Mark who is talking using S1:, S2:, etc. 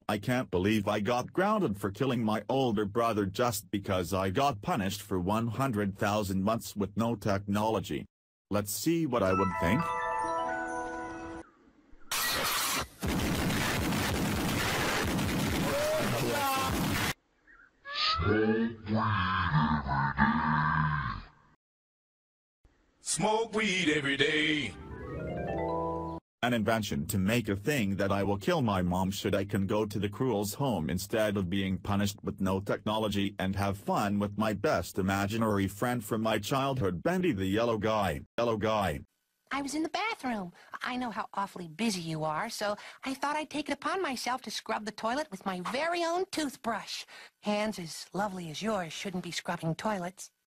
S1: I can't believe I got grounded for killing my older brother just because I got punished for 100,000 months with no technology. Let's see what I would think.
S2: Smoke weed every day.
S1: An invention to make a thing that I will kill my mom should I can go to the cruel's home instead of being punished with no technology and have fun with my best imaginary friend from my childhood, Bendy the yellow guy.
S3: I was in the bathroom. I know how awfully busy you are, so I thought I'd take it upon myself to scrub the toilet with my very own toothbrush. Hands as lovely as yours shouldn't be scrubbing toilets.